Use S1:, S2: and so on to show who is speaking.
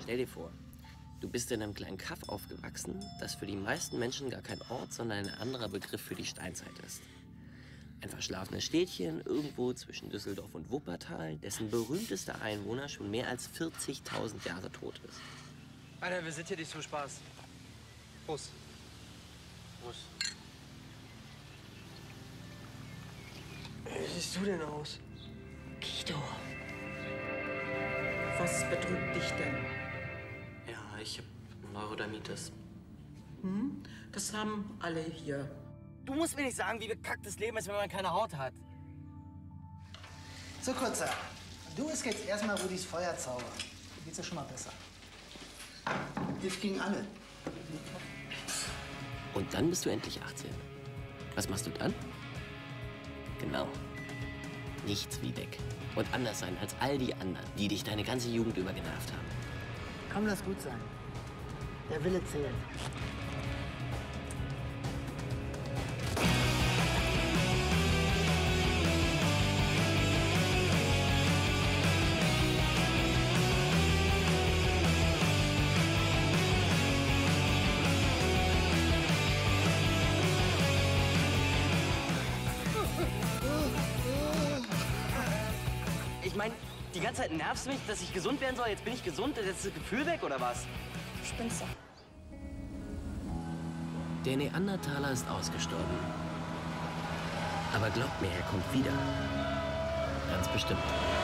S1: Stell dir vor, du bist in einem kleinen Kaff aufgewachsen, das für die meisten Menschen gar kein Ort, sondern ein anderer Begriff für die Steinzeit ist. Ein verschlafenes Städtchen irgendwo zwischen Düsseldorf und Wuppertal, dessen berühmtester Einwohner schon mehr als 40.000 Jahre tot ist.
S2: Alter, wir sind hier nicht zum Spaß. Prost. Prost. Wie siehst du denn aus?
S3: Guido, was bedrückt dich denn?
S1: Ja, ich hab Neurodermitis.
S3: Das haben alle hier.
S2: Du musst mir nicht sagen, wie bekackt das Leben ist, wenn man keine Haut hat.
S4: So, Kurzer. Du isst jetzt erstmal Rudis Feuerzauber. Dir geht's ja schon mal besser. Hilft gegen alle.
S1: Und dann bist du endlich 18. Was machst du dann? Genau. Nichts wie weg. Und anders sein als all die anderen, die dich deine ganze Jugend über genervt haben.
S4: Komm, lass gut sein. Der Wille zählt.
S2: Ich meine, die ganze Zeit nervst du mich, dass ich gesund werden soll. Jetzt bin ich gesund, jetzt ist das Gefühl weg, oder was?
S3: Du spinnst doch.
S1: Der Neandertaler ist ausgestorben. Aber glaubt mir, er kommt wieder. Ganz bestimmt.